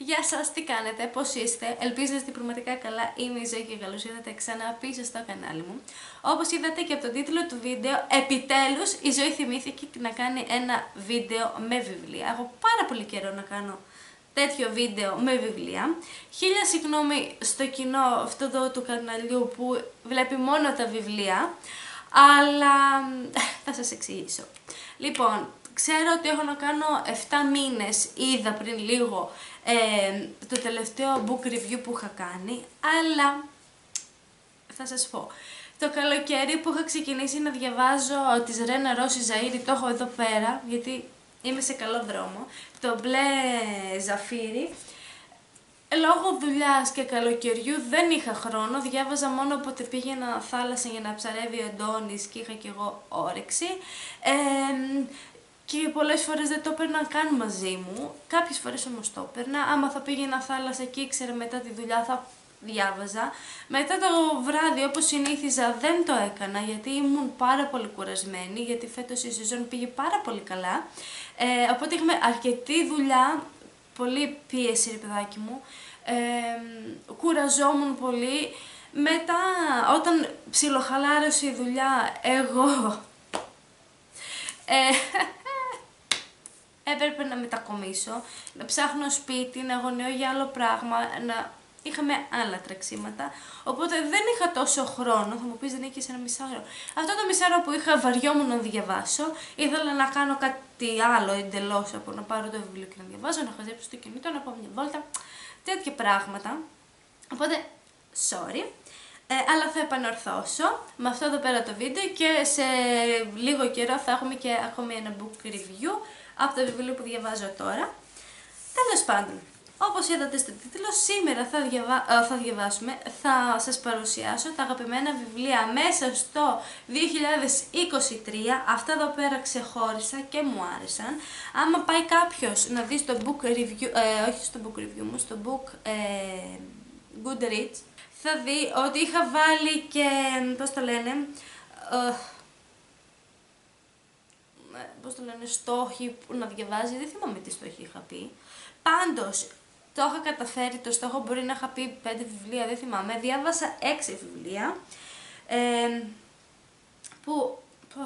Γεια σας, τι κάνετε, πώς είστε, ελπίζω ότι πραγματικά καλά. Είμαι η Ζωή και καλώς ήρθατε ξανά πίσω στο κανάλι μου. Όπως είδατε και από τον τίτλο του βίντεο, επιτέλους η Ζωή θυμήθηκε να κάνει ένα βίντεο με βιβλία. Έχω πάρα πολύ καιρό να κάνω τέτοιο βίντεο με βιβλία. Χίλια συγγνώμη στο κοινό αυτό εδώ του καναλιού που βλέπει μόνο τα βιβλία, αλλά θα σας εξηγήσω. Λοιπόν, ξέρω ότι έχω να κάνω 7 μήνες, είδα πριν λίγο το τελευταίο book review που είχα κάνει, αλλά θα σας πω. Το καλοκαίρι που είχα ξεκινήσει να διαβάζω της Ρένα Ρώση Ζαΐρη, το έχω εδώ πέρα, γιατί είμαι σε καλό δρόμο, το μπλε ζαφύρι. Λόγω δουλειάς και καλοκαιριού δεν είχα χρόνο, διάβαζα μόνο όποτε πήγαινα θάλασσα για να ψαρεύει ο Αντώνης και είχα και εγώ όρεξη. Και πολλές φορές δεν το έπαιρνα καν μαζί μου, κάποιες φορές όμως το έπαιρνα. Άμα θα πήγαινα θάλασσα και ήξερα μετά τη δουλειά θα διάβαζα. Μετά το βράδυ όπως συνήθιζα δεν το έκανα γιατί ήμουν πάρα πολύ κουρασμένη, γιατί φέτος η σεζόν πήγε πάρα πολύ καλά. Οπότε είχαμε αρκετή δουλειά, πολύ πίεση ρε παιδάκι μου, κουραζόμουν πολύ. Μετά όταν ψιλοχαλάρωσε η δουλειά εγώ έπρεπε να μετακομίσω, να ψάχνω σπίτι, να αγωνιώ για άλλο πράγμα, είχαμε άλλα τρεξίματα, οπότε δεν είχα τόσο χρόνο. Θα μου πεις δεν είχες ένα μισάωρο. Αυτό το μισάωρο που είχα βαριόμουν να διαβάσω, ήθελα να κάνω κάτι άλλο εντελώς από να πάρω το βιβλίο και να διαβάζω, να χαζέψω το κινητό, να πάω μια βόλτα, τέτοια πράγματα. Οπότε, sorry. Αλλά θα επανορθώσω με αυτό εδώ πέρα το βίντεο και σε λίγο καιρό θα έχουμε και ακόμη ένα book review από το βιβλίο που διαβάζω τώρα. Τέλος πάντων, όπως είδατε στο τίτλο, σήμερα θα διαβάσουμε, θα σας παρουσιάσω τα αγαπημένα βιβλία μέσα στο 2023. Αυτά εδώ πέρα ξεχώρισα και μου άρεσαν. Άμα πάει κάποιος να δει στο book review, όχι στο book review μου, στο book Goodreads, θα δει ότι είχα βάλει και, πώς το λένε, στόχοι που να διαβάζει, δεν θυμάμαι τι στόχοι είχα πει. Πάντως, το είχα καταφέρει, το στόχο μπορεί να είχα πει 5 βιβλία, δεν θυμάμαι. Διάβασα 6 βιβλία, που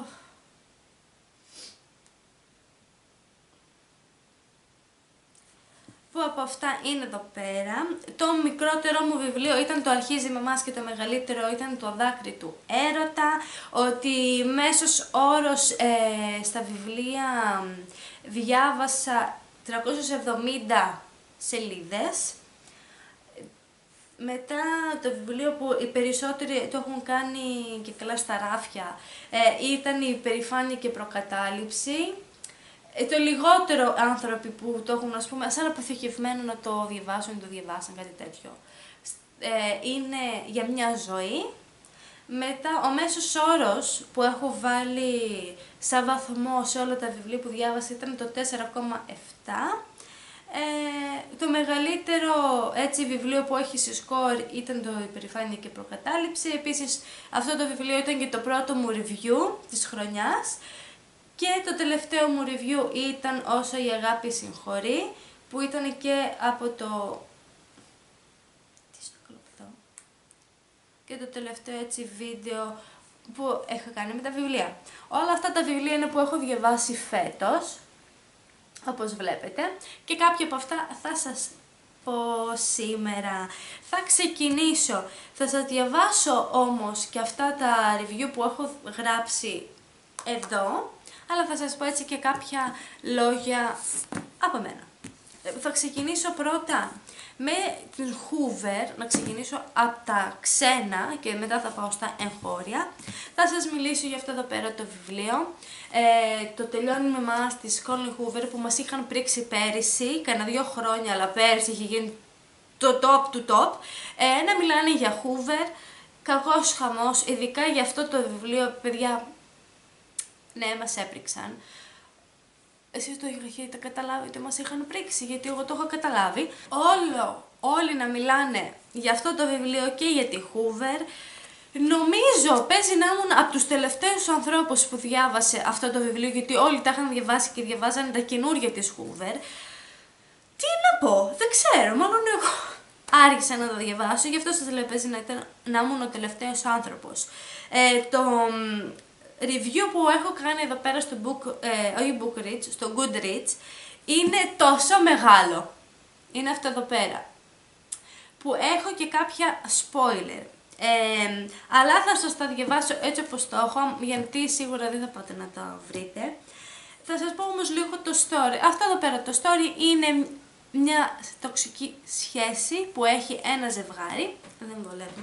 από αυτά είναι εδώ πέρα. Το μικρότερο μου βιβλίο ήταν το Αρχίζει με εμάς και το μεγαλύτερο ήταν το Δάκρυ του Έρωτα. Ότι μέσος όρος στα βιβλία διάβασα 370 σελίδες. Μετά το βιβλίο που οι περισσότεροι το έχουν κάνει και καλά στα ράφια ήταν η Υπερηφάνεια και Προκατάληψη. Το λιγότερο άνθρωποι που το έχουν, ας πούμε, σαν αποθηκευμένο να το διαβάσουν, το διαβάσαν, κάτι τέτοιο, είναι Για μια ζωή. Μετά ο μέσος όρος που έχω βάλει σαν βαθμό σε όλα τα βιβλία που διάβασα ήταν το 4,7. Το μεγαλύτερο έτσι βιβλίο που έχει σε σκορ ήταν το Υπερηφάνεια και Προκατάληψη. Επίσης αυτό το βιβλίο ήταν και το πρώτο μου review της χρονιάς. Και το τελευταίο μου review ήταν Όσο η αγάπη συγχωρεί, που ήταν και από το... Τι στο καλοπτώ. Και το τελευταίο έτσι βίντεο που έχω κάνει με τα βιβλία. Όλα αυτά τα βιβλία είναι που έχω διαβάσει φέτος, όπως βλέπετε, και κάποια από αυτά θα σας πω σήμερα. Θα ξεκινήσω, θα σας διαβάσω όμως και αυτά τα review που έχω γράψει εδώ, αλλά θα σας πω έτσι και κάποια λόγια από μένα. Θα ξεκινήσω πρώτα με την Hoover, να ξεκινήσω από τα ξένα και μετά θα πάω στα εγχώρια. Θα σας μιλήσω για αυτό εδώ πέρα το βιβλίο. Το Τελειώνει με εμάς της Colleen Hoover που μας είχαν πρίξει πέρυσι, κανένα 2 χρόνια, αλλά πέρυσι είχε γίνει το top του top. Να μιλάνε για Hoover, κακός χαμός, ειδικά για αυτό το βιβλίο, παιδιά. Ναι, μας έπριξαν. Εσείς το είχατε καταλάβει ότι μας είχαν πρίξει, γιατί εγώ το έχω καταλάβει. Όλοι να μιλάνε για αυτό το βιβλίο και για τη Hoover. Νομίζω παίζει να ήμουν από τους τελευταίους ανθρώπους που διάβασε αυτό το βιβλίο, γιατί όλοι τα είχαν διαβάσει και διαβάζανε τα καινούργια της Hoover. Τι να πω, δεν ξέρω, μάλλον εγώ άρχισα να το διαβάσω, γι' αυτό σας λέω παίζει να ήμουν ο τελευταίος άνθρωπος. Το review που έχω κάνει εδώ πέρα στο Bookreads, στο Goodreads, είναι τόσο μεγάλο. Είναι αυτό εδώ πέρα. Που έχω και κάποια spoiler. Αλλά θα σας τα διαβάσω έτσι όπως το έχω, γιατί σίγουρα δεν θα πάτε να τα βρείτε. Θα σας πω όμως λίγο το story. Αυτό εδώ πέρα το story είναι μια τοξική σχέση που έχει ένα ζευγάρι. Δεν βολεύει.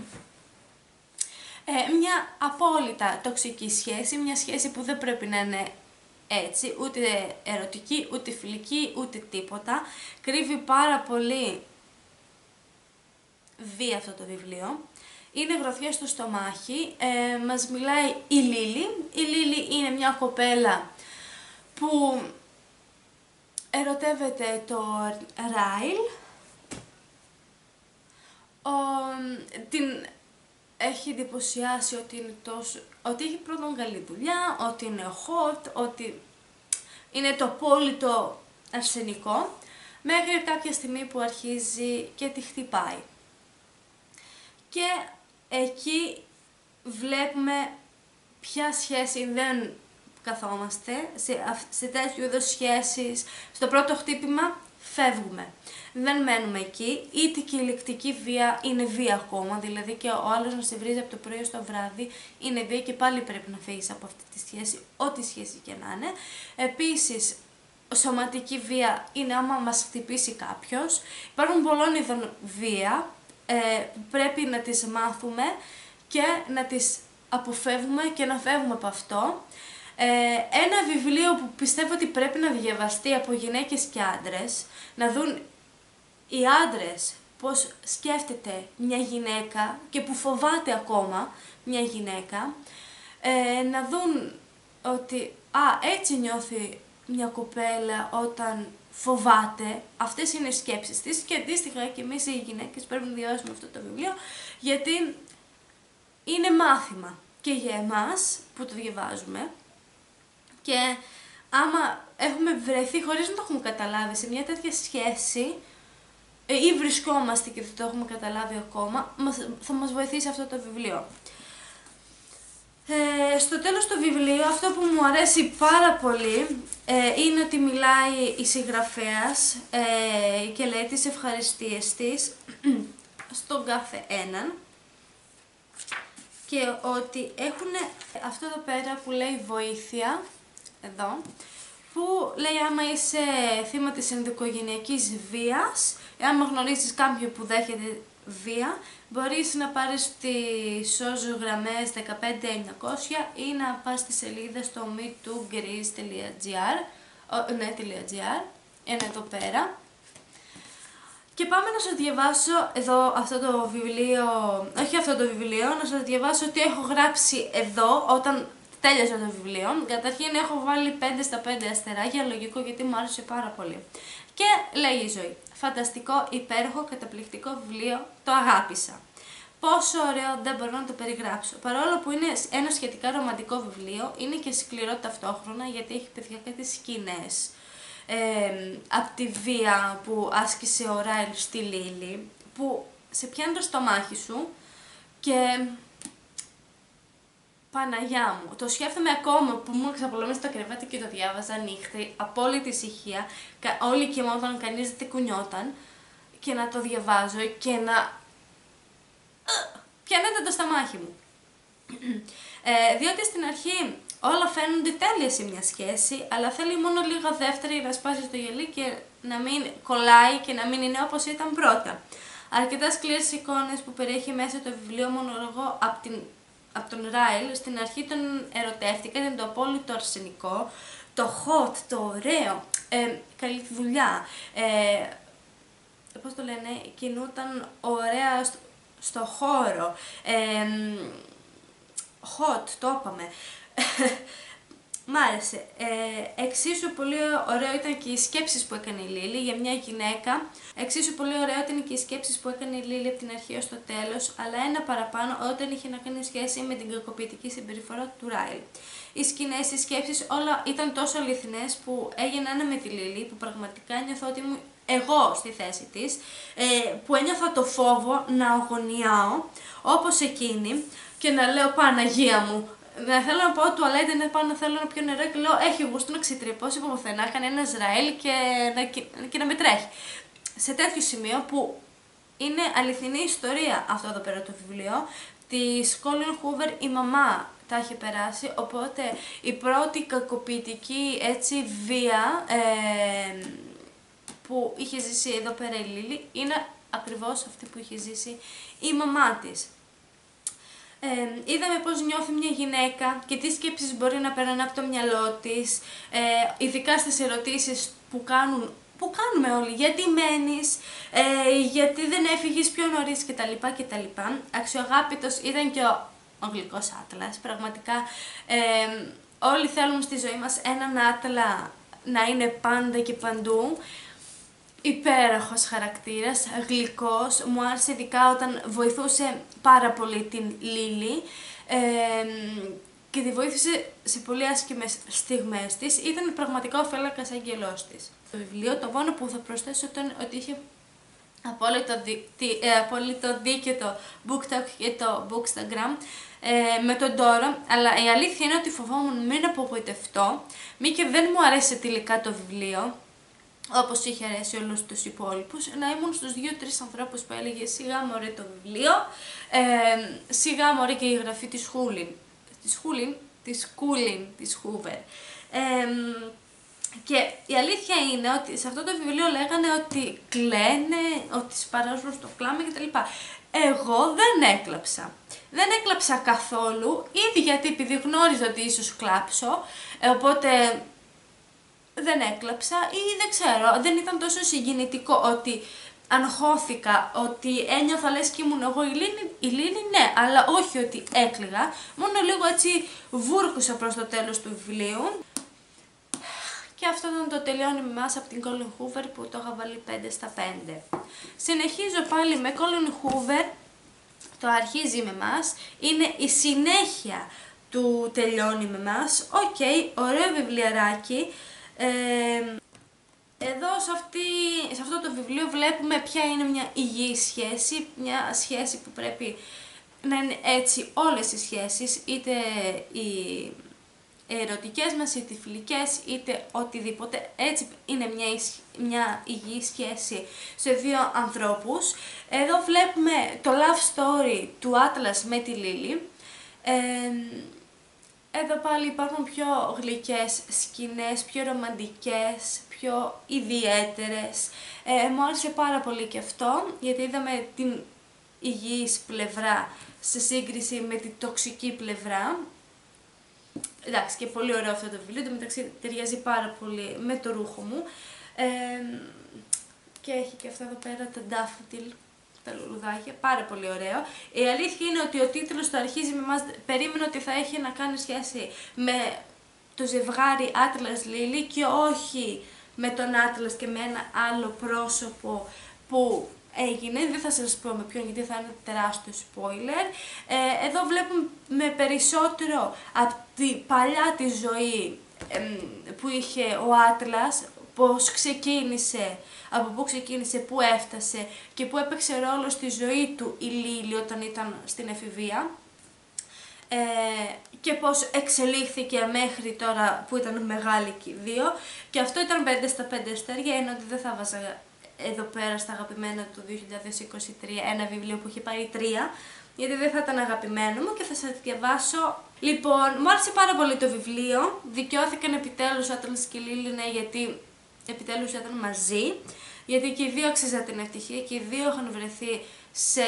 Μια απόλυτα τοξική σχέση, μια σχέση που δεν πρέπει να είναι έτσι, ούτε ερωτική, ούτε φιλική, ούτε τίποτα. Κρύβει πάρα πολύ βία αυτό το βιβλίο. Είναι γροθιά στο στομάχι, μας μιλάει η Λίλη. Η Λίλη είναι μια κοπέλα που ερωτεύεται το Ράιλ. Την έχει εντυπωσιάσει ότι είναι ότι έχει πρώτον καλή δουλειά, ότι είναι hot, ότι είναι το απόλυτο αρσενικό, μέχρι κάποια στιγμή που αρχίζει και τη χτυπάει. Και εκεί βλέπουμε ποια σχέση δεν καθόμαστε, σε τέτοιου είδους σχέσεις, στο πρώτο χτύπημα φεύγουμε. Δεν μένουμε εκεί, είτε και η ηλεκτρική βία είναι βία ακόμα, δηλαδή και ο άλλος να σε βρίζει από το πρωί στο βράδυ είναι βία και πάλι πρέπει να φύγεις από αυτή τη σχέση, ό,τι σχέση και να είναι. Επίσης, σωματική βία είναι άμα μας χτυπήσει κάποιος. Υπάρχουν πολλών είδων βία, πρέπει να τις μάθουμε και να τις αποφεύγουμε και να φεύγουμε από αυτό. Ένα βιβλίο που πιστεύω ότι πρέπει να διαβαστεί από γυναίκες και άντρες, να δουν οι άντρες πώς σκέφτεται μια γυναίκα και που φοβάται ακόμα μια γυναίκα, να δουν ότι έτσι νιώθει μια κοπέλα όταν φοβάται, αυτές είναι οι σκέψεις της και αντίστοιχα και εμείς οι γυναίκες πρέπει να διαβάσουμε αυτό το βιβλίο, γιατί είναι μάθημα και για εμάς που το διαβάζουμε. Και άμα έχουμε βρεθεί χωρίς να το έχουμε καταλάβει σε μια τέτοια σχέση ή βρισκόμαστε και δεν το έχουμε καταλάβει ακόμα, θα μας βοηθήσει αυτό το βιβλίο. Στο τέλος του βιβλίου αυτό που μου αρέσει πάρα πολύ είναι ότι μιλάει η συγγραφέας και λέει τις ευχαριστίες της στον κάθε έναν και ότι έχουν αυτό εδώ πέρα που λέει βοήθεια, εδώ, που λέει άμα είσαι θύμα της ενδοοικογενειακής βίας, άμα γνωρίζεις κάποιον που δέχεται βία, μπορείς να πάρεις τις ΣΟΖ γραμμές 15900 ή να πας στη σελίδα στο metogreece.gr, είναι εδώ πέρα. Και πάμε να σας διαβάσω εδώ αυτό το βιβλίο, όχι αυτό το βιβλίο, να σας διαβάσω τι έχω γράψει εδώ όταν τέλειωσα το βιβλίο. Καταρχήν έχω βάλει 5 στα 5 αστεράκια, λογικό γιατί μου άρεσε πάρα πολύ. Και λέει η Ζωή, φανταστικό, υπέροχο, καταπληκτικό βιβλίο, το αγάπησα. Πόσο ωραίο, δεν μπορώ να το περιγράψω. Παρόλο που είναι ένα σχετικά ρομαντικό βιβλίο, είναι και σκληρό ταυτόχρονα γιατί έχει παιδιά κάτι σκηνές. Από τη βία που άσκησε ο Ράιλ στη Λίλη, που σε πιάνει το στομάχι σου και Παναγιά μου, το σκέφτομαι ακόμα που μου ξαπολόμησε το κρεβάτι και το διάβαζα νύχτα, απόλυτη ησυχία, όλοι κοιμόταν, κανείς δεν κουνιόταν και να το διαβάζω και να πιάνεται το στομάχι μου. Διότι στην αρχή όλα φαίνονται τέλεια σε μια σχέση, αλλά θέλει μόνο λίγα δεύτερη να σπάσει το γυαλί και να μην κολλάει και να μην είναι όπως ήταν πρώτα. Αρκετά σκληρές εικόνες που περιέχει μέσα το βιβλίο μονολογώ από τον Ράιλ, στην αρχή τον ερωτεύτηκα, ήταν το απόλυτο αρσενικό, το hot, το ωραίο, καλή δουλειά, πώς το λένε, κινούταν ωραία στο χώρο, hot, το είπαμε. Μ' άρεσε. Εξίσου πολύ ωραίο ήταν και οι σκέψεις που έκανε η Λίλη για μια γυναίκα. Εξίσου πολύ ωραίο ήταν και οι σκέψεις που έκανε η Λίλη από την αρχή ως το τέλος, αλλά ένα παραπάνω όταν είχε να κάνει σχέση με την κακοποιητική συμπεριφορά του Ράιλ. Οι σκηνές, οι σκέψεις, όλα ήταν τόσο αληθινές που έγινα ένα με τη Λίλη, που πραγματικά νιώθω ότι ήμουν εγώ στη θέση της, που ένιωθα το φόβο να αγωνιάω όπως εκείνη και να λέω Παναγία μου, να θέλω να πάω τουαλέτα, να πάω να θέλω να πιω νερό και λέω έχει γούστο να ξετρυπώσει από πουθενά κανένα Ισραήλ και να με τρέχει. Σε τέτοιο σημείο που είναι αληθινή ιστορία αυτό εδώ πέρα το βιβλίο, της Colleen Hoover η μαμά τα είχε περάσει, οπότε η πρώτη κακοποιητική έτσι βία που είχε ζήσει εδώ πέρα η Λίλι είναι ακριβώς αυτή που είχε ζήσει η μαμά της. Είδαμε πώς νιώθει μια γυναίκα και τι σκέψεις μπορεί να περνάνε από το μυαλό της, ειδικά στις ερωτήσεις που κάνουμε όλοι, γιατί μένεις, γιατί δεν έφυγες πιο νωρίς κτλ. Αξιοαγάπητος ήταν και ο γλυκός Άτλας, πραγματικά όλοι θέλουμε στη ζωή μας έναν Άτλα να είναι πάντα και παντού. Υπέροχος χαρακτήρας, γλυκός, μου άρεσε ειδικά όταν βοηθούσε πάρα πολύ την Λίλι και τη βοήθησε σε πολύ άσχημες στιγμές της, ήταν πραγματικά ο φέλακας αγγελός της. Το βιβλίο, το μόνο που θα προσθέσω ήταν ότι είχε απόλυτο δίκαιο το BookTok και το Bookstagram με τον Τόρο, αλλά η αλήθεια είναι ότι φοβόμουν μην απογοητευτώ, μη και δεν μου αρέσει τελικά το βιβλίο, όπως είχε αρέσει όλους τους υπόλοιπους, να ήμουν στους 2-3 ανθρώπους που έλεγε σιγά μωρέ το βιβλίο, σιγά μωρέ και η γραφή της της Hoover. Και η αλήθεια είναι ότι σε αυτό το βιβλίο λέγανε ότι κλαίνε, ότι σπαράζουν στο κλάμα κτλ. Εγώ δεν έκλαψα. Δεν έκλαψα καθόλου, ήδη γιατί επειδή γνώριζα ότι ίσως κλάψω, οπότε δεν έκλαψα ή δεν ξέρω, δεν ήταν τόσο συγκινητικό ότι αγχώθηκα, ότι ένιωθα λες και ήμουν εγώ η Λίλι, ναι, αλλά όχι ότι έκλαιγα, μόνο λίγο έτσι βούρκουσα προς το τέλος του βιβλίου. Και αυτό ήταν το τελειώνει με εμάς από την Colleen Hoover που το είχα βάλει 5/5. Συνεχίζω πάλι με Colleen Hoover, το αρχίζει με εμάς, είναι η συνέχεια του τελειώνει με εμάς. Οκ, ωραίο βιβλιαράκι. Εδώ σε αυτό το βιβλίο βλέπουμε ποια είναι μια υγιή σχέση, μια σχέση που πρέπει να είναι έτσι όλες οι σχέσεις, είτε οι ερωτικές μας, είτε οι φιλικές, είτε οτιδήποτε, έτσι είναι μια υγιή σχέση σε δύο ανθρώπους. Εδώ βλέπουμε το love story του Άτλας με τη Λίλι. Εδώ πάλι υπάρχουν πιο γλυκές σκηνές, πιο ρομαντικές, πιο ιδιαίτερες. Μου άρεσε πάρα πολύ και αυτό, γιατί είδαμε την υγιής πλευρά σε σύγκριση με την τοξική πλευρά. Εντάξει, και πολύ ωραίο αυτό το βιβλίο, το μεταξύ ταιριάζει πάρα πολύ με το ρούχο μου. Και έχει και αυτά εδώ πέρα τα ντάφωτιλ, τα λουλουδάκια, πάρα πολύ ωραίο. Η αλήθεια είναι ότι ο τίτλος το αρχίζει με εμάς, περίμενα ότι θα έχει να κάνει σχέση με το ζευγάρι Άτλας Λίλι και όχι με τον Άτλας και με ένα άλλο πρόσωπο που έγινε. Δεν θα σας πω με ποιον γιατί θα είναι τεράστιο spoiler. Εδώ βλέπουμε περισσότερο από την παλιά τη ζωή που είχε ο Άτλας, πώς ξεκίνησε, από πού ξεκίνησε, πού έφτασε και πού έπαιξε ρόλο στη ζωή του η Λίλι όταν ήταν στην εφηβεία και πώς εξελίχθηκε μέχρι τώρα που ήταν μεγάλη και οι δύο. Και αυτό ήταν 5/5 αστέρια, ενώ ότι δεν θα βάζα εδώ πέρα στα αγαπημένα του 2023 ένα βιβλίο που είχε πάρει 3, γιατί δεν θα ήταν αγαπημένο μου και θα σας διαβάσω. Λοιπόν, μου άρεσε πάρα πολύ το βιβλίο, δικαιώθηκαν επιτέλους ο Άτλας και η Λίλι, ναι, γιατί επιτέλους ήταν μαζί, γιατί και οι δύο αξίζαν την ευτυχία και οι δύο είχαν βρεθεί σε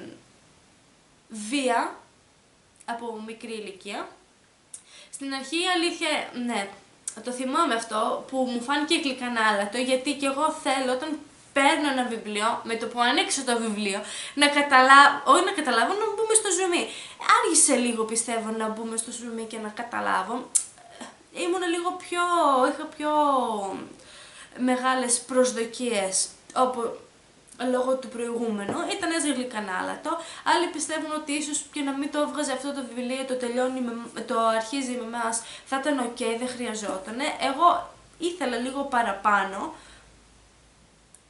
βία από μικρή ηλικία. Στην αρχή η αλήθεια, ναι, το θυμάμαι αυτό που μου φάνηκε γλυκανάλατο, γιατί και εγώ θέλω όταν παίρνω ένα βιβλίο, με το που ανοίξω το βιβλίο, να καταλάβω, να μπούμε στο ζουμί. Άργησε λίγο πιστεύω να μπούμε στο ζουμί και να καταλάβω. Ήμουν λίγο είχα πιο μεγάλες προσδοκίες λόγω του προηγούμενου. Ήταν έτσι γλυκανάλατο. Άλλοι πιστεύουν ότι ίσως και να μην το έβγαζε αυτό το βιβλίο, το αρχίζει με εμάς, θα ήταν ok, δεν χρειαζόταν. Εγώ ήθελα λίγο παραπάνω.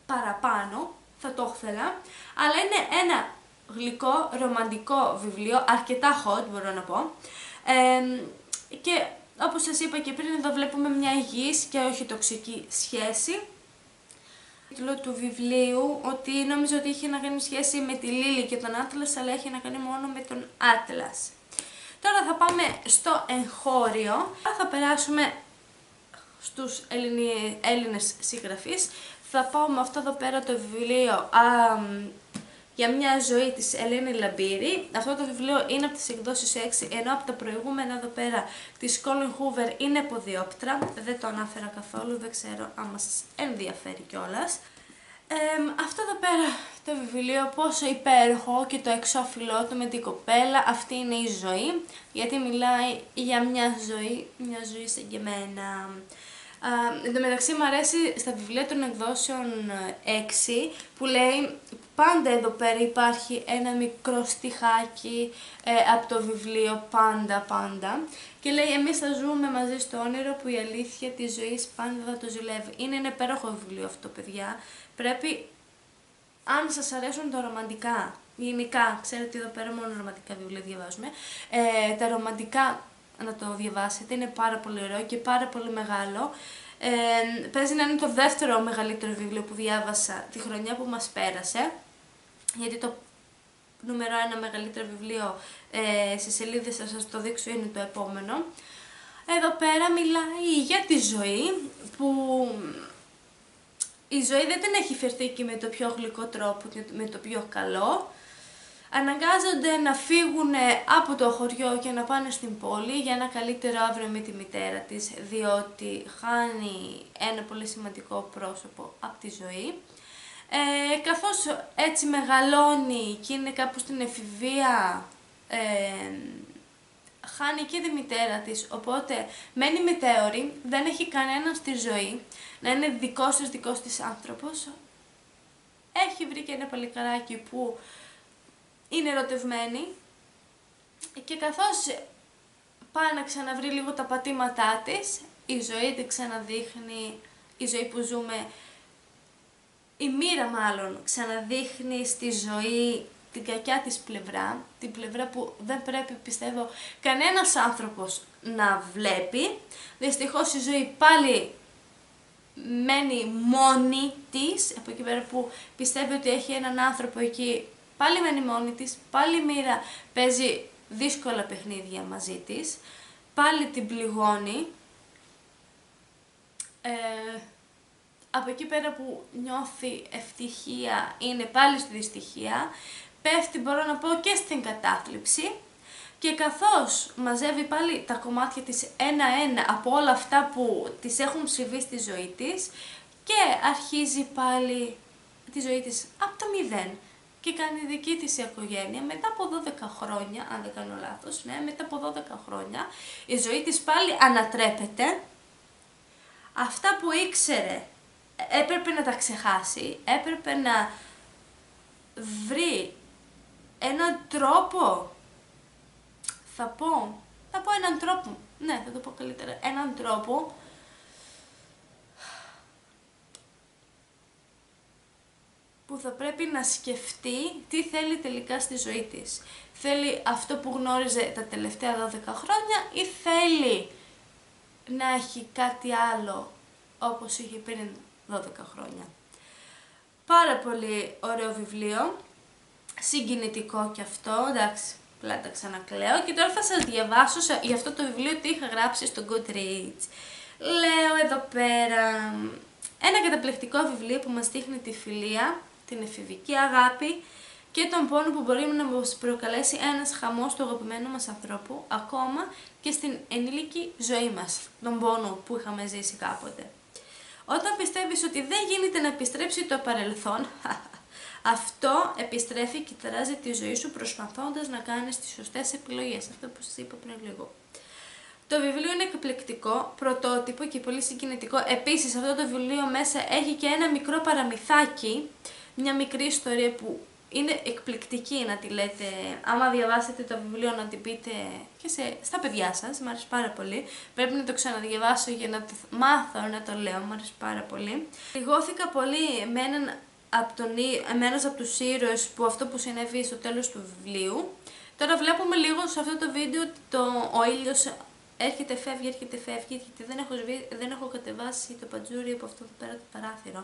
παραπάνω, θα το ήθελα, αλλά είναι ένα γλυκό, ρομαντικό βιβλίο, αρκετά hot μπορώ να πω, και όπως σας είπα και πριν, εδώ βλέπουμε μια υγιής και όχι τοξική σχέση. Τίτλο του βιβλίου, ότι νόμιζα ότι είχε να κάνει σχέση με τη Λίλη και τον Άτλας, αλλά έχει να κάνει μόνο με τον Άτλας. Τώρα θα πάμε στο εγχώριο, θα περάσουμε στους Έλληνες συγγραφείς. Θα πάω με αυτό εδώ πέρα το βιβλίο για μια ζωή της Ελένη Λαμπύρη. Αυτό το βιβλίο είναι από τις εκδόσεις 6, ενώ από τα προηγούμενα εδώ πέρα της Colin Hoover είναι ποδιόπτρα. Δεν το ανάφερα καθόλου, δεν ξέρω αν σας ενδιαφέρει κιόλας. Αυτό εδώ πέρα το βιβλίο, πόσο υπέροχο, και το εξώφυλλό του με την κοπέλα, αυτή είναι η ζωή, γιατί μιλάει για μια ζωή σαν και εμένα. Εν τω μεταξύ μου αρέσει στα βιβλία των εκδόσεων 6 που λέει πάντα εδώ πέρα υπάρχει ένα μικρό στιχάκι από το βιβλίο, πάντα, και λέει εμείς θα ζούμε μαζί στο όνειρο που η αλήθεια της ζωής πάντα θα το ζηλεύει. Είναι ένα υπέροχο βιβλίο αυτό, παιδιά. Πρέπει, αν σας αρέσουν τα ρομαντικά, γενικά, ξέρετε εδώ πέρα μόνο ρομαντικά βιβλία διαβάζουμε, τα ρομαντικά να το διαβάσετε, είναι πάρα πολύ ωραίο και πάρα πολύ μεγάλο. Παίζει να είναι το δεύτερο μεγαλύτερο βιβλίο που διάβασα τη χρονιά που μας πέρασε, γιατί το νούμερο 1 μεγαλύτερο βιβλίο σε σελίδες θα σας το δείξω, είναι το επόμενο. Εδώ πέρα μιλάει για τη ζωή, που η ζωή δεν την έχει φερθεί και με το πιο γλυκό τρόπο και με το πιο καλό. Αναγκάζονται να φύγουν από το χωριό και να πάνε στην πόλη για ένα καλύτερο αύριο με τη μητέρα της, διότι χάνει ένα πολύ σημαντικό πρόσωπο από τη ζωή. Καθώς έτσι μεγαλώνει και είναι κάπου στην εφηβεία, χάνει και τη μητέρα της, οπότε μένει μετέωρη, δεν έχει κανέναν στη ζωή, να είναι δικός της άνθρωπος. Έχει βρει και ένα παλικαράκι που είναι ερωτευμένη, και καθώς πάει να ξαναβρει λίγο τα πατήματά της, η ζωή την ξαναδείχνει, η ζωή που ζούμε, η μοίρα μάλλον ξαναδείχνει στη ζωή την κακιά της πλευρά, την πλευρά που δεν πρέπει, πιστεύω, κανένας άνθρωπος να βλέπει. Δυστυχώς η ζωή πάλι μένει μόνη της, από εκεί πέρα που πιστεύει ότι έχει έναν άνθρωπο εκεί, πάλι μένει μόνη της, πάλι η μοίρα παίζει δύσκολα παιχνίδια μαζί της, πάλι την πληγώνει. Από εκεί πέρα που νιώθει ευτυχία, είναι πάλι στη δυστυχία, πέφτει, μπορώ να πω, και στην κατάθλιψη, και καθώς μαζεύει πάλι τα κομμάτια της ένα-ένα από όλα αυτά που της έχουν συμβεί στη ζωή της, και αρχίζει πάλι τη ζωή της από το μηδέν και κάνει δική της οικογένεια μετά από 12 χρόνια, αν δεν κάνω λάθος, ναι, μετά από 12 χρόνια η ζωή της πάλι ανατρέπεται. Αυτά που ήξερε έπρεπε να τα ξεχάσει, έπρεπε να βρει έναν τρόπο, θα πω έναν τρόπο, ναι, θα το πω καλύτερα, έναν τρόπο που θα πρέπει να σκεφτεί τι θέλει τελικά στη ζωή της. Θέλει αυτό που γνώριζε τα τελευταία 12 χρόνια ή θέλει να έχει κάτι άλλο όπως είχε πριν 12 χρόνια. Πάρα πολύ ωραίο βιβλίο, συγκινητικό κι αυτό, εντάξει, πλάτα ξανακλαίω, και τώρα θα σας διαβάσω για αυτό το βιβλίο τι είχα γράψει στο Goodreads. Λέω εδώ πέρα ένα καταπληκτικό βιβλίο που μας δείχνει τη φιλία, την εφηβική αγάπη και τον πόνο που μπορεί να μας προκαλέσει ένας χαμός του αγαπημένου μας ανθρώπου, ακόμα και στην ενήλικη ζωή μας, τον πόνο που είχαμε ζήσει κάποτε. Όταν πιστεύεις ότι δεν γίνεται να επιστρέψει το παρελθόν, αυτό επιστρέφει και ταράζει τη ζωή σου προσπαθώντας να κάνεις τις σωστές επιλογές, αυτό που σας είπα πριν λίγο. Το βιβλίο είναι εκπληκτικό, πρωτότυπο και πολύ συγκινητικό. Επίσης αυτό το βιβλίο μέσα έχει και ένα μικρό παραμυθάκι, μια μικρή ιστορία που είναι εκπληκτική να τη λέτε, άμα διαβάσετε το βιβλίο να την πείτε και στα παιδιά σας, μου αρέσει πάρα πολύ. Πρέπει να το ξαναδιαβάσω για να το μάθω να το λέω, μου αρέσει πάρα πολύ. Λιγώθηκα πολύ με ένας από τους ήρωες που αυτό που συνέβη στο τέλος του βιβλίου. Τώρα βλέπουμε λίγο σε αυτό το βίντεο ότι ο ήλιος έρχεται, φεύγει, γιατί δεν έχω κατεβάσει το παντζούρι από αυτό εδώ πέρα το παράθυρο.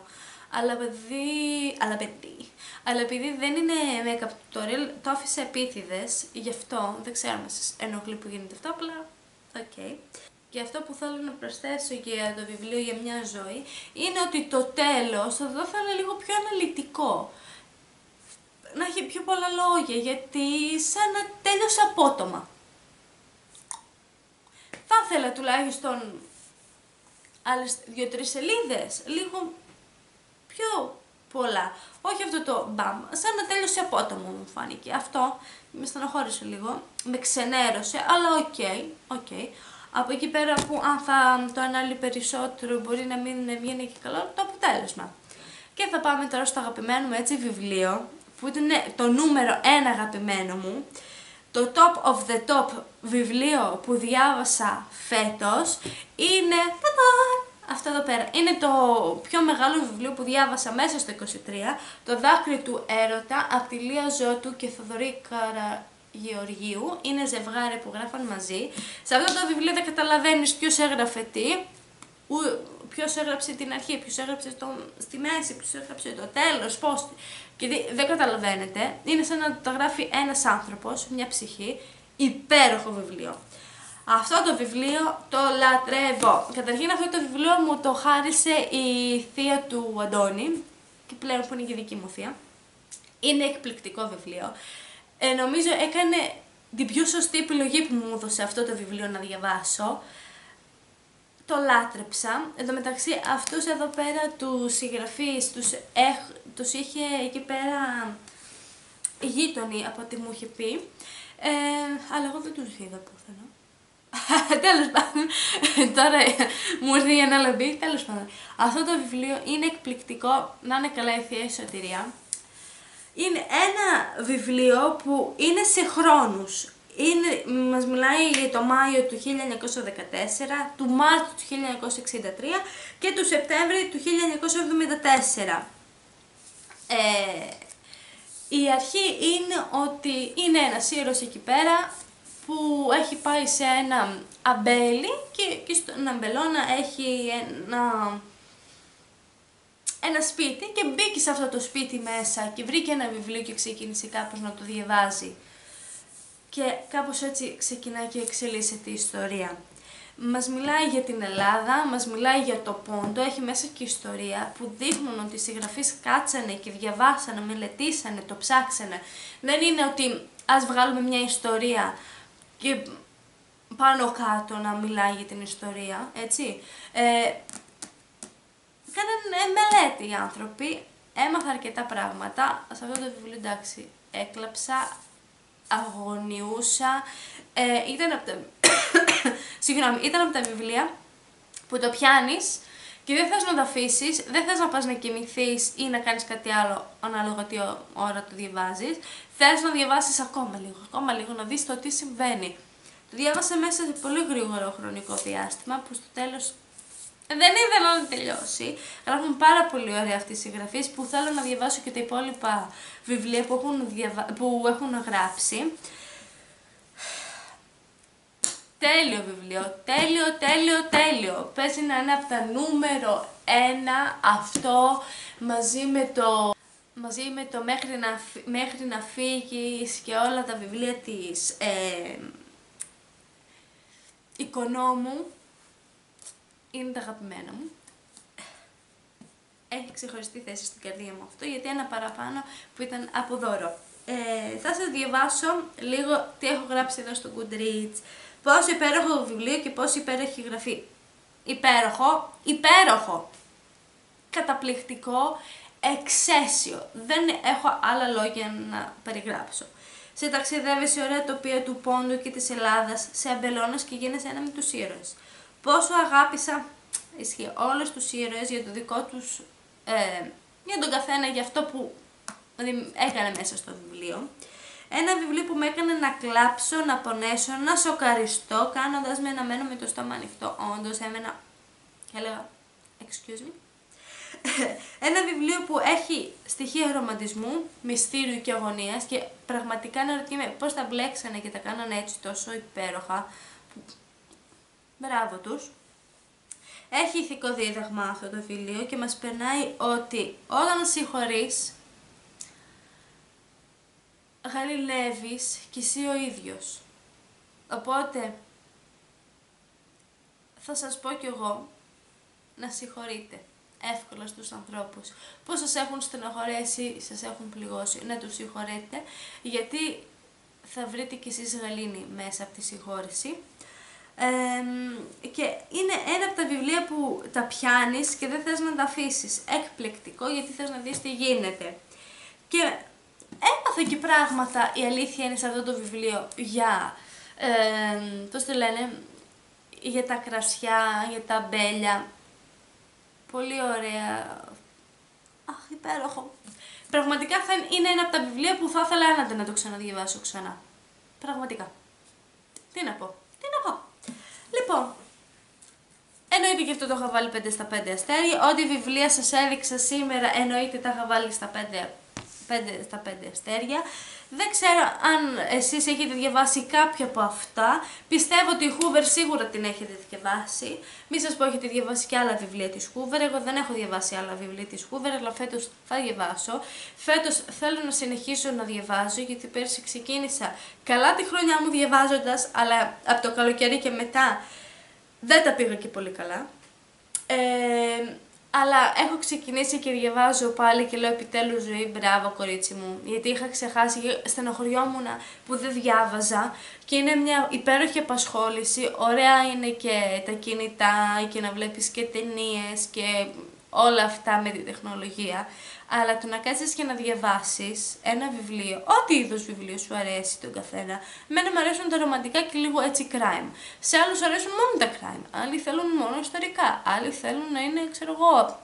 Αλλά επειδή δεν είναι make-up tutorial, το άφησα επίτηδες, γι' αυτό δεν ξέρω αν σας ενοχλεί που γίνεται αυτό, απλά ok. Και αυτό που θέλω να προσθέσω για το βιβλίο για μια ζωή είναι ότι το τέλος θα το ήθελα λίγο πιο αναλυτικό. Να έχει πιο πολλά λόγια, γιατί σαν να τέλειωσε απότομα. Θα ήθελα τουλάχιστον άλλες 2-3 σελίδες, λίγο πιο πολλά. Όχι αυτό το μπαμ, σαν να τέλειωσε απότομα μου φάνηκε. Αυτό με στενοχώρησε λίγο, με ξενέρωσε, αλλά οκ. Από εκεί πέρα που αν θα το ανάλυει περισσότερο μπορεί να μην βγαίνει και καλό το αποτέλεσμα. Και θα πάμε τώρα στο αγαπημένο μου έτσι βιβλίο, που ήταν το νούμερο 1 αγαπημένο μου. Το top of the top βιβλίο που διάβασα φέτος είναι αυτό εδώ πέρα. Είναι το πιο μεγάλο βιβλίο που διάβασα μέσα στο 23, το Δάκρυ του Έρωτα, από τη Λία Ζώτου και Θοδωρή Καραγεωργίου. Είναι ζευγάρι που γράφαν μαζί. Σε αυτό το βιβλίο δεν καταλαβαίνεις ποιος έγραφε τι, ποιος έγραψε την αρχή, ποιος έγραψε στη μέση, ποιος έγραψε το τέλος, πώς. Και δεν καταλαβαίνετε. Είναι σαν να το γράφει ένας άνθρωπος, μια ψυχή. Υπέροχο βιβλίο. Αυτό το βιβλίο το λατρεύω. Καταρχήν αυτό το βιβλίο μου το χάρισε η θεία του Αντώνη, και πλέον που είναι και δική μου θεία. Είναι εκπληκτικό βιβλίο. Νομίζω έκανε την πιο σωστή επιλογή που μου έδωσε αυτό το βιβλίο να διαβάσω. Το λάτρεψα. Εν τω μεταξύ αυτούς εδώ πέρα τους συγγραφείς τους είχε εκεί πέρα γείτονοι από ό,τι μου είχε πει. Αλλά εγώ δεν τους είδα πουθενά. Τέλος πάντων, τώρα μου ήρθε για ένα λαμπί. Τέλος πάντων, αυτό το βιβλίο είναι εκπληκτικό, να είναι καλά η θεία η σωτηρία. Είναι ένα βιβλίο που είναι σε χρόνους. Μας μιλάει για το Μάιο του 1914, του Μάρτιο του 1963 και του Σεπτέμβρη του 1974. Η αρχή είναι ότι είναι ένας ήρωας εκεί πέρα που έχει πάει σε ένα αμπέλι και στον αμπελώνα έχει ένα σπίτι και μπήκε σε αυτό το σπίτι μέσα και βρήκε ένα βιβλίο και ξεκίνησε κάπως να το διαβάζει. Και κάπως έτσι ξεκινάει και εξελίσσεται η ιστορία. Μας μιλάει για την Ελλάδα, μας μιλάει για το Πόντο, έχει μέσα και ιστορία που δείχνουν ότι οι συγγραφείς κάτσανε και διαβάσανε, μελετήσανε, το ψάξανε. Δεν είναι ότι ας βγάλουμε μια ιστορία και πάνω κάτω να μιλάει για την ιστορία, έτσι. Κάνανε μελέτη οι άνθρωποι, έμαθα αρκετά πράγματα. Σε αυτό το βιβλίο, εντάξει, έκλαψα, αγωνιούσα. Ήταν από τα βιβλία που το πιάνεις και δεν θες να το αφήσεις, δεν θες να πας να κοιμηθείς ή να κάνεις κάτι άλλο ανάλογα τι ώρα το διαβάζεις. Θες να διαβάσεις ακόμα λίγο, να δεις το τι συμβαίνει. Το διάβασα μέσα σε πολύ γρήγορο χρονικό διάστημα που στο τέλος δεν ήθελα να τελειώσει. Γράφουν πάρα πολύ ωραία αυτοί οι συγγραφείς που θέλω να διαβάσω και τα υπόλοιπα βιβλία που έχουν γράψει. Τέλειο βιβλίο, τέλειο. Παίζει να είναι από τα νούμερο 1 αυτό μαζί με το μέχρι να φύγεις και όλα τα βιβλία της Οικονόμου. Είναι τα αγαπημένα μου. Έχει ξεχωριστή θέση στην καρδιά μου αυτό, γιατί ένα παραπάνω που ήταν από δώρο. Θα σας διαβάσω λίγο τι έχω γράψει εδώ στο Goodreads. Πόσο υπέροχο βιβλίο και πόσο υπέροχη γραφή. Υπέροχο. Καταπληκτικό, εξαίσιο. Δεν έχω άλλα λόγια να περιγράψω. Σε ταξιδεύει σε ωραία τοπία του Πόντου και της Ελλάδας, σε αμπελώνες και γίνεσαι ένα με τους ήρωες. Πόσο αγάπησα, ισχύει, όλους τους ήρωες για το δικό τους, για τον καθένα, για αυτό που έκανε μέσα στο βιβλίο. Ένα βιβλίο που με έκανε να κλάψω, να πονέσω, να σοκαριστώ, κάνοντας με να μένω με το στόμα ανοιχτό. Όντως έμενα και έλεγα excuse me. Ένα βιβλίο που έχει στοιχεία ρομαντισμού, μυστήριου και αγωνίας και πραγματικά αναρωτιέμαι πώς τα μπλέξανε και τα κάνανε έτσι τόσο υπέροχα. Μπράβο τους. Έχει ηθικό δίδαγμα αυτό το βιβλίο και μας περνάει ότι όταν συγχωρείς, γαλιλεύεις κι εσύ ο ίδιος. Οπότε, θα σας πω κι εγώ να συγχωρείτε εύκολα στους ανθρώπους που σας έχουν στενοχωρέσει, σας έχουν πληγώσει, να τους συγχωρείτε, γιατί θα βρείτε κι εσείς γαλήνη μέσα από τη συγχώρεση. Και είναι ένα από τα βιβλία που τα πιάνεις και δεν θες να τα αφήσεις. Εκπληκτικό, γιατί θες να δεις τι γίνεται. Και έμαθα και πράγματα, η αλήθεια είναι, σε αυτό το βιβλίο για, πώς το λένε, για τα κρασιά, για τα μπέλια. Πολύ ωραία. Αχ, υπέροχο. Πραγματικά είναι ένα από τα βιβλία που θα ήθελα άνατα να το ξαναδιαβάσω ξανά. Πραγματικά. Τι να πω. Λοιπόν, εννοείται και αυτό το είχα βάλει 5 στα 5 αστέρια. Ό,τι βιβλία σας έδειξα σήμερα εννοείται τα είχα βάλει στα 5 στα 5 αστέρια. Δεν ξέρω αν εσείς έχετε διαβάσει κάποια από αυτά. Πιστεύω ότι η Hoover σίγουρα την έχετε διαβάσει. Μη σας πω έχετε διαβάσει και άλλα βιβλία της Hoover. Εγώ δεν έχω διαβάσει άλλα βιβλία της Hoover, αλλά φέτος θα διαβάσω. Φέτος θέλω να συνεχίσω να διαβάζω, γιατί πέρσι ξεκίνησα καλά τη χρονιά μου διαβάζοντας, αλλά από το καλοκαίρι και μετά δεν τα πήγα και πολύ καλά. Αλλά έχω ξεκινήσει και διαβάζω πάλι και λέω επιτέλους ζωή, μπράβο κορίτσι μου, γιατί είχα ξεχάσει και στενοχωριόμουν που δεν διάβαζα και είναι μια υπέροχη απασχόληση, ωραία είναι και τα κινητά και να βλέπεις και ταινίες και όλα αυτά με την τεχνολογία, αλλά το να κάτσεις και να διαβάσεις ένα βιβλίο, ό,τι είδος βιβλίο σου αρέσει τον καθένα. Εμένα μου αρέσουν τα ρομαντικά και λίγο έτσι crime. Σε άλλους αρέσουν μόνο τα crime. Άλλοι θέλουν μόνο ιστορικά. Άλλοι θέλουν να είναι, ξέρω εγώ,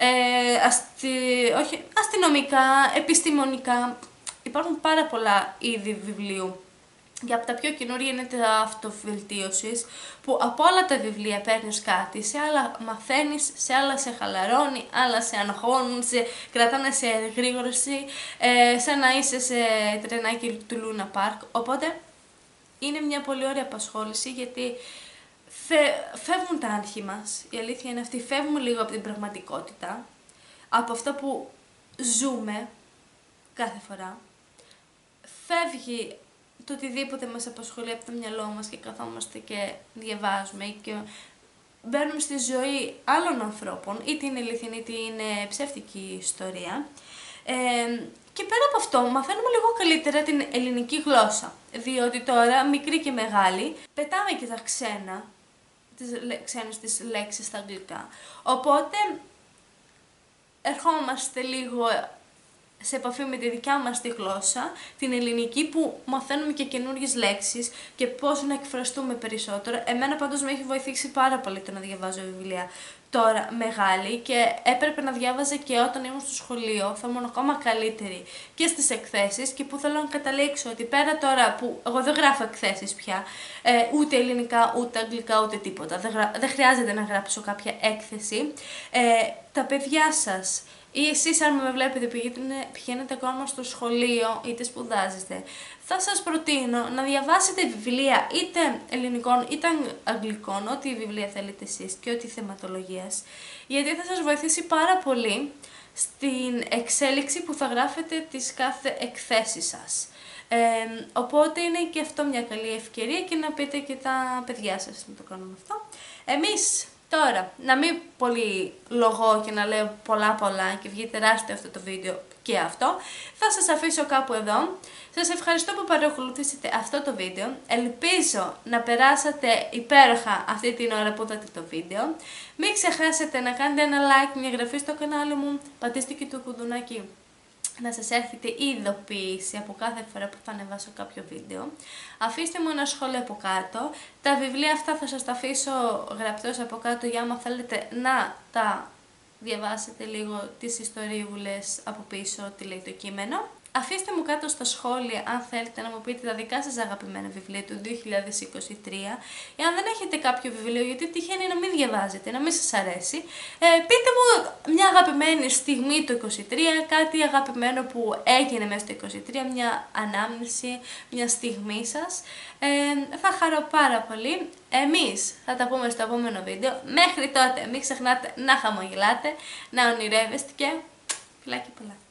όχι, αστυνομικά, επιστημονικά. Υπάρχουν πάρα πολλά είδη βιβλίου. Και από τα πιο καινούρια είναι τα αυτοβελτίωσης, που από όλα τα βιβλία παίρνεις κάτι, σε άλλα μαθαίνεις, σε άλλα σε χαλαρώνει, άλλα σε αγχώνουν, σε κρατάνε σε εγρήγορση, σαν να είσαι σε τρενάκι του Λούνα Πάρκ. Οπότε είναι μια πολύ ωραία απασχόληση, γιατί φεύγουν τα άγχη μας, η αλήθεια είναι αυτή, φεύγουμε λίγο από την πραγματικότητα, από αυτό που ζούμε κάθε φορά, φεύγει το οτιδήποτε μας απασχολεί από το μυαλό μας και καθόμαστε και διαβάζουμε και μπαίνουμε στη ζωή άλλων ανθρώπων, είτε είναι αληθινή είτε είναι ψεύτικη ιστορία. Και πέρα από αυτό μαθαίνουμε λίγο καλύτερα την ελληνική γλώσσα, διότι τώρα μικρή και μεγάλη πετάμε και τα ξένες τις λέξεις στα αγγλικά, οπότε ερχόμαστε λίγο σε επαφή με τη δικιά μας τη γλώσσα, την ελληνική, που μαθαίνουμε και καινούργιες λέξεις και πώς να εκφραστούμε περισσότερο. Εμένα πάντως με έχει βοηθήσει πάρα πολύ το να διαβάζω βιβλία τώρα μεγάλη, και έπρεπε να διάβαζα και όταν ήμουν στο σχολείο, θα ήμουν ακόμα καλύτερη και στις εκθέσεις, και που θέλω να καταλήξω ότι πέρα τώρα που εγώ δεν γράφω εκθέσεις πια, ούτε ελληνικά, ούτε αγγλικά, ούτε τίποτα, δεν χρειάζεται να γράψω κάποια έκθεση, τα παιδιά σας ή εσείς αν με βλέπετε πηγαίνετε ακόμα στο σχολείο είτε σπουδάζετε, θα σας προτείνω να διαβάσετε βιβλία είτε ελληνικών είτε αγγλικών, ό,τι βιβλία θέλετε εσείς και ό,τι θεματολογίας, γιατί θα σας βοηθήσει πάρα πολύ στην εξέλιξη που θα γράφετε τις κάθε εκθέσεις σας. Οπότε είναι και αυτό μια καλή ευκαιρία και να πείτε και τα παιδιά σας να το κάνουμε αυτό. Εμείς τώρα, να μην πολύ λογώ και να λέω πολλά και βγει τεράστιο αυτό το βίντεο και αυτό, θα σας αφήσω κάπου εδώ. Σας ευχαριστώ που παρακολουθήσατε αυτό το βίντεο. Ελπίζω να περάσατε υπέροχα αυτή την ώρα που είδατε το βίντεο. Μην ξεχάσετε να κάνετε ένα like, μια εγγραφή στο κανάλι μου, πατήστε και το κουδουνάκι να σας έρχεται η ειδοποίηση από κάθε φορά που θα ανεβάσω κάποιο βίντεο. Αφήστε μου ένα σχόλιο από κάτω. Τα βιβλία αυτά θα σας τα αφήσω γραπτός από κάτω για άμα θέλετε να τα διαβάσετε λίγο τις ιστορίουλες από πίσω, τι λέει το κείμενο. Αφήστε μου κάτω στα σχόλια αν θέλετε να μου πείτε τα δικά σας αγαπημένα βιβλία του 2023. Εάν δεν έχετε κάποιο βιβλίο, γιατί τυχαίνει να μην διαβάζετε, να μην σας αρέσει, πείτε μου μια αγαπημένη στιγμή το 2023, κάτι αγαπημένο που έγινε μέσα στο 2023, μια ανάμνηση, μια στιγμή σας. Θα χαρώ πάρα πολύ. Εμείς θα τα πούμε στο επόμενο βίντεο. Μέχρι τότε μην ξεχνάτε να χαμογελάτε, να ονειρεύεστε και φιλάκια πολλά.